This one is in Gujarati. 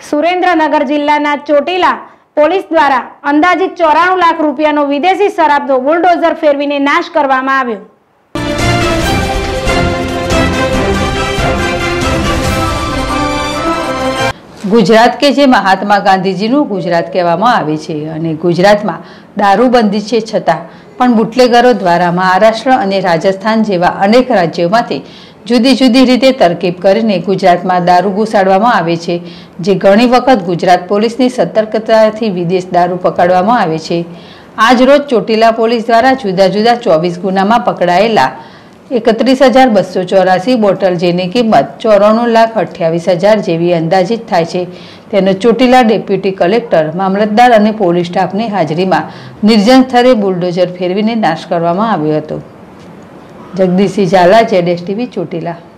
સુરેન્દ્રનગર જિલ્લાના ચોટીલા પોલીસ દ્વારા અંદાજિત 94 લાખ રૂપિયાનો વિદેશી શરાબનો બુલડોઝર ફેરવીને નાશ કરવામાં આવ્યો। गुजरात के जे महात्मा गांधीजीનું गुजरात કહેવામાં આવે છે અને ગુજરાતમાં દારૂબંધી છે છતાં પણ બુટલેગરો દ્વારા મહારાષ્ટ્ર અને રાજસ્થાન જેવા અનેક રાજ્યોમાંથી જુદી જુદી રીતે તરકીબ કરીને ગુજરાતમાં દારૂ ઘુસાડવામાં આવે છે, જે ઘણી વખત ગુજરાત પોલીસની સતર્કતાથી વિદેશ દારૂ પકડવામાં આવે છે। આજ રોજ ચોટીલા પોલીસ દ્વારા જુદા જુદા 24 ગુનામાં પકડાયેલા 31,284 બોટલ, જેની કિંમત 94,28,000 જેવી અંદાજિત થાય છે, તેનો ચોટીલા ડેપ્યુટી કલેક્ટર, મામલતદાર અને પોલીસ સ્ટાફની હાજરીમાં નિર્જન સ્થળે બુલડોઝર ફેરવીને નાશ કરવામાં આવ્યો હતો। જગદીશસિંહ ઝાલા, ZSTV ચોટીલા।